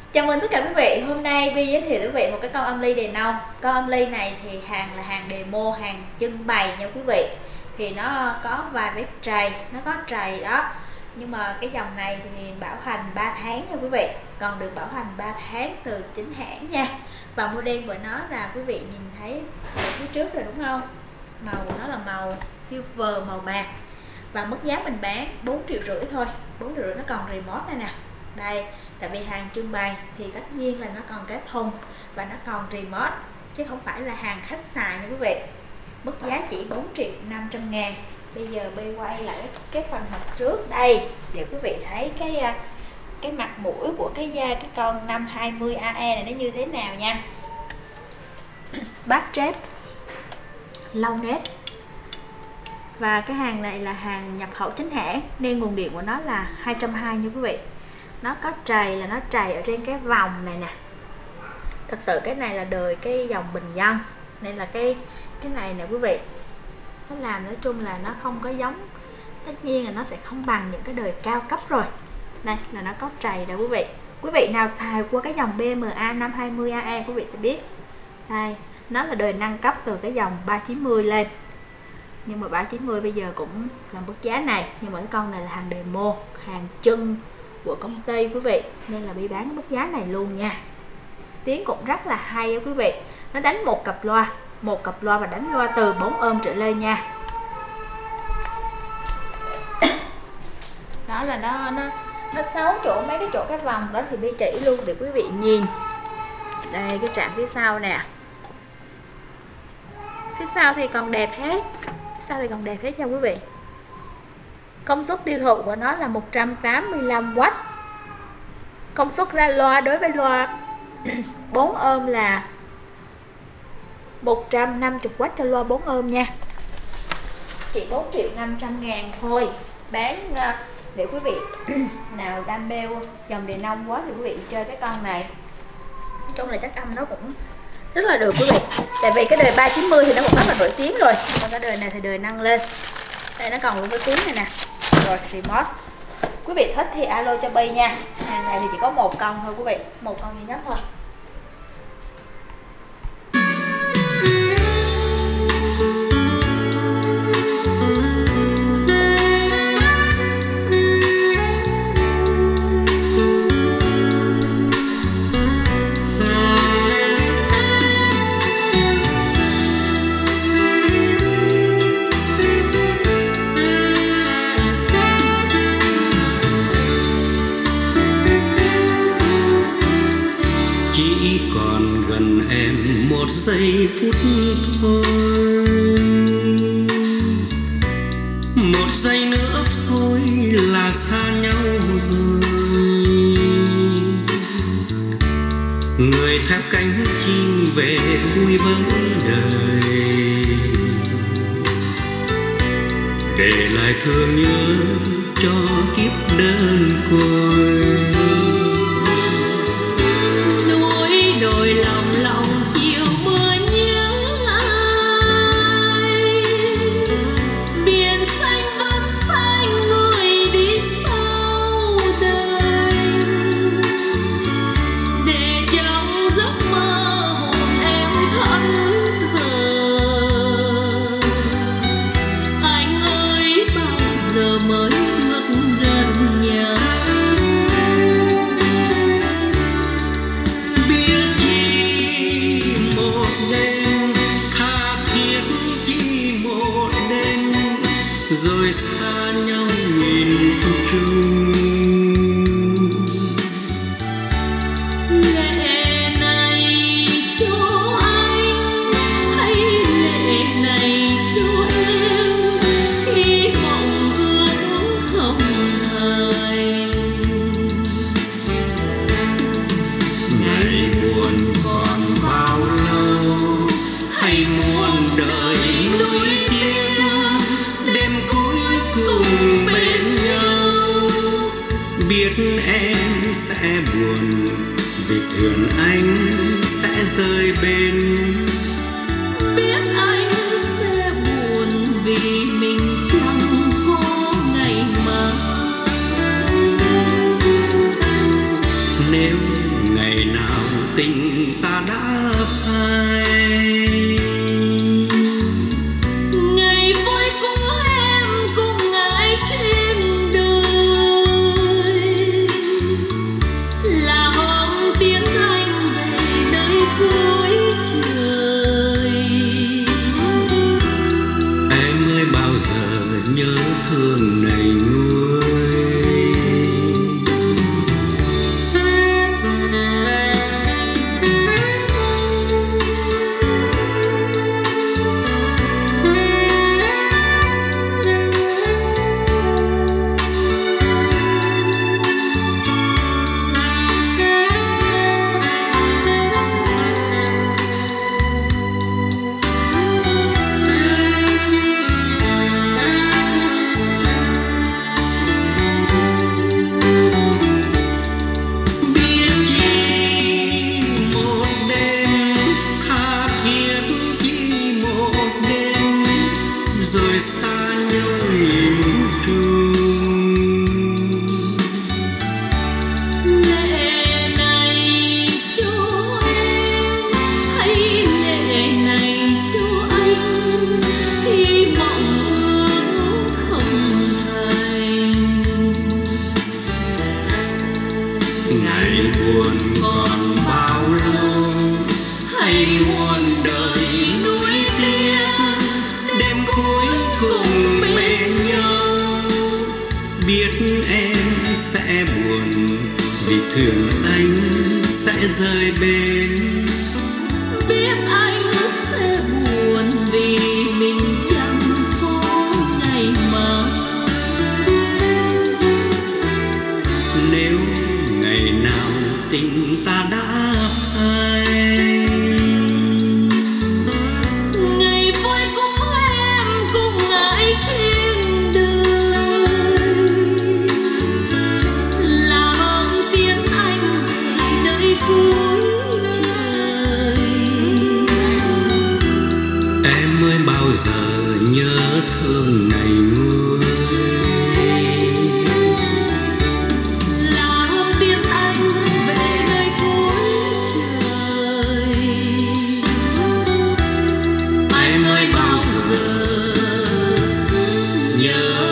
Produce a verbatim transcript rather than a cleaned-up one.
Chào mừng tất cả quý vị. Hôm nay Vi giới thiệu quý vị một cái con âm ly đề nông. Con âm ly này thì hàng là hàng demo, hàng trưng bày nha quý vị. Thì nó có vài vết trầy, nó có trầy đó. Nhưng mà cái dòng này thì bảo hành ba tháng nha quý vị. Còn được bảo hành ba tháng từ chính hãng nha. Và model của nó là quý vị nhìn thấy ở phía trước rồi đúng không? Màu của nó là màu silver, màu bạc. Và mức giá mình bán bốn triệu rưỡi thôi. bốn triệu rưỡi nó còn remote này nè. Đây, tại vì hàng trưng bày thì tất nhiên là nó còn cái thùng và nó còn remote, chứ không phải là hàng khách xài nha quý vị. Mức giá chỉ bốn triệu năm trăm ngàn. Bây giờ Bi quay lại cái phần mặt trước đây để quý vị thấy cái cái mặt mũi của cái cái con năm hai mươi A E này nó như thế nào nha. Bát trép lâu nét. Và cái hàng này là hàng nhập khẩu chính hãng nên nguồn điện của nó là hai trăm hai mươi nha quý vị. Nó có trầy là nó trầy ở trên cái vòng này nè. Thật sự cái này là đời cái dòng bình dân nên là cái cái này nè quý vị, nó làm nói chung là nó không có giống, tất nhiên là nó sẽ không bằng những cái đời cao cấp rồi. Đây là nó có trầy đó quý vị. Quý vị nào xài qua cái dòng B M A năm hai mươi A E quý vị sẽ biết. Đây, nó là đời nâng cấp từ cái dòng ba chín mươi lên. Nhưng mà ba chín mươi bây giờ cũng là mức giá này, nhưng mà cái con này là hàng demo, hàng chân của công ty quý vị, nên là Bi bán mức giá này luôn nha. Tiếng cũng rất là hay quý vị. Nó đánh một cặp loa, một cặp loa và đánh loa từ bốn ôm trở lên nha. Đó là nó nó nó sáu chỗ, mấy cái chỗ cái vòng đó thì Bi chỉ luôn để quý vị nhìn. Đây cái trạm phía sau nè. Phía sau thì còn đẹp hết. Phía sau thì còn đẹp hết nha quý vị. Công suất tiêu thụ của nó là một trăm tám mươi lăm oát. Công suất ra loa đối với loa bốn ôm là một trăm năm mươi oát cho loa bốn ôm nha. Chỉ bốn triệu năm trăm ngàn thôi. Bán để quý vị nào đam mê dòng đề nông quá thì quý vị chơi cái con này. Nói chung là chắc âm nó cũng rất là được quý vị. Tại vì cái đời ba chín mươi thì nó cũng rất là nổi tiếng rồi. Còn cái đời này thì đời nâng lên. Đây nó còn luôn cái tiếng này nè. Rồi remote. Quý vị thích thì alo cho Bi nha. Hàng này thì chỉ có một con thôi quý vị, một con duy nhất thôi. Chỉ còn gần em một giây phút thôi, một giây nữa thôi là xa nhau rồi. Người theo cánh chim về vui với đời, để lại thương nhớ cho kiếp đơn côi. Đôi lòng lòng chiều mưa nhớ ai, biển xanh vẫn xanh người đi sau đời, để trong giấc mơ hồn em thẫn thờ. Anh ơi bao giờ mới được gần nhau. Rồi xa nhau nhìn chung, lệ này cho anh hay lệ này cho em, khi mộng ước không thành. Ngày buồn còn bao lâu, hay muôn đời nuối tiếc, đêm cuối cùng bên nhau. Biết em sẽ buồn vì thuyền anh sẽ rơi bên, biết anh sẽ buồn vì mình chẳng có ngày mai. Nếu ngày nào tình ta đã phai. Ngày vui của em cùng ngài trên đời là hôm tiến anh về nơi cuối trời. Em ơi bao giờ nhớ thương này nguôi. Rồi xa nhau nhìn chung, lệ này cho em hay lệ này cho anh, khi mộng ước không thành. ngày buồn còn bao lâu hay muôn đời nuối tiếc, đêm cuối cùng bên nhau. Biết em sẽ buồn vì thuyền anh sẽ rời bến. Biết anh sẽ buồn vì mình chẳng có ngày mai. Nếu ngày nào tình ta đã phai, ngày vui của em cùng ngài trên đời là hôm tiến anh về nơi cuối trời. em ơi bao giờ nhớ thương này nguôi. Là hôm tiến anh về nơi cuối trời. Em ơi bao giờ nhớ